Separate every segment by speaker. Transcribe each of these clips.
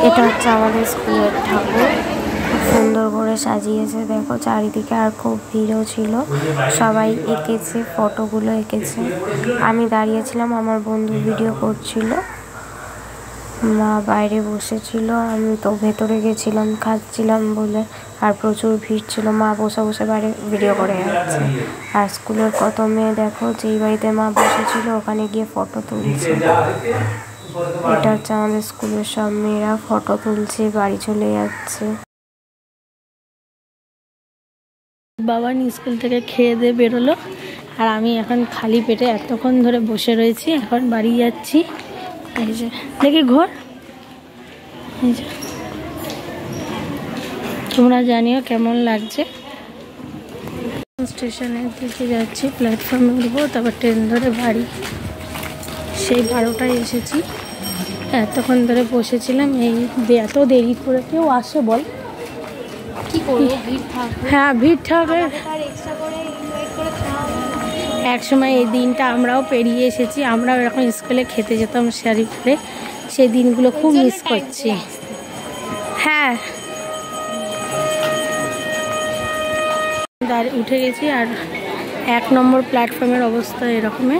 Speaker 1: এটা হচ্ছে আমাদের স্কুলের ঠাকুর, খুব সুন্দর করে সাজিয়েছে দেখো চারিদিকে, আর খুব ভিড়ও ছিল, সবাই এঁকেছে, ফটোগুলো এঁকেছে। আমি দাঁড়িয়েছিলাম, আমার বন্ধু ভিডিও করছিল, মা বাইরে বসেছিল, আমি তো ভেতরে গেছিলাম খাচ্ছিলাম বলে, আর প্রচুর ভিড় ছিল, মা বসে বসে বাইরে ভিডিও করে যাচ্ছে। আর স্কুলের কত মেয়ে দেখো, যেই বাড়িতে মা বসেছিল ওখানে গিয়ে ফটো তুলছে। এটা হচ্ছে আমাদের স্কুলের সব মেয়েরা ফটো তুলছে, বাড়ি চলে যাচ্ছে।
Speaker 2: বাবা স্কুল থেকে খেয়ে দিয়ে বেরোলো, আর আমি এখন খালি পেটে এতক্ষণ ধরে বসে রয়েছি, এখন বাড়ি যাচ্ছি। এই যে দেখি ঘর, এই যে তোমরা জানিও কেমন লাগছে। স্টেশনের দিকে যাচ্ছি, প্ল্যাটফর্মে উঠবো, তারপর ট্রেন ধরে বাড়ি। সেই 12টায় এসেছি, এতক্ষণ ধরে বসেছিলাম। এই এত দেরি করে কেউ আসে বল,
Speaker 1: কি করবো, ভিড় থাকবে।
Speaker 2: হ্যাঁ ভিড় থাকবে। এক সময় এই দিনটা আমরাও পেরিয়ে এসেছি, আমরাও এরকম স্কুলে খেতে যেতাম শাড়ি পরে, সেই দিনগুলো খুব মিস করছি। হ্যাঁ উঠে গেছি, আর 1 নম্বর প্ল্যাটফর্মের অবস্থা এরকমের।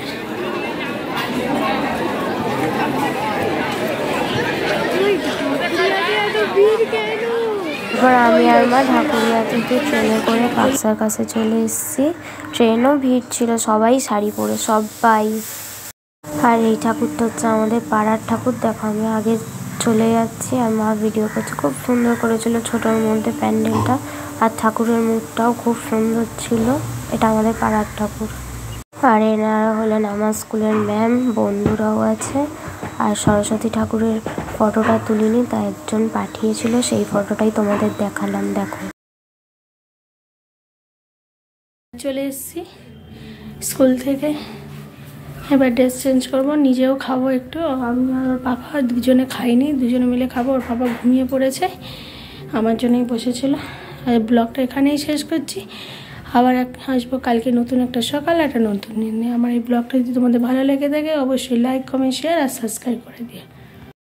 Speaker 1: এবার আমি আর মা ঢাকুরিয়া থেকে ট্রেনে করে কাকসার কাছে চলে এসেছি। ট্রেনও ভিড় ছিল, সবাই শাড়ি পরে, সবাই। আর এই ঠাকুরটা হচ্ছে আমাদের পাড়ার ঠাকুর, দেখো আমি আগে চলে যাচ্ছি আর মা ভিডিও করছে। খুব সুন্দর করেছিল ছোটোর মধ্যে প্যান্ডেলটা, আর ঠাকুরের মুখটাও খুব সুন্দর ছিল। এটা আমাদের পাড়ার ঠাকুর। আর এনারা হলেন আমার স্কুলের ম্যাম, বন্ধুরাও আছে। আর সরস্বতী ঠাকুরের ফটোটা তুলিনি, তা একজন পাঠিয়েছিল, সেই ফটোটাই তোমাদের দেখালাম, দেখো।
Speaker 2: চলে এসেছি স্কুল থেকে, এবার ড্রেস চেঞ্জ করবো, নিজেও খাবো একটু। আমি আর ওর পাপা দুজনে খাইনি, দুজনে মিলে খাবো। ওর পাপা ঘুমিয়ে পড়েছে, আমার জন্যই বসেছিল। আর ব্লগটা এখানেই শেষ করছি, আবার আসবো কালকে নতুন একটা সকাল, একটা নতুন দিনে। আমার এই ব্লগটা যদি তোমাদের ভালো লেগে থাকে অবশ্যই লাইক, কমেন্ট, শেয়ার আর সাবস্ক্রাইব করে দিও।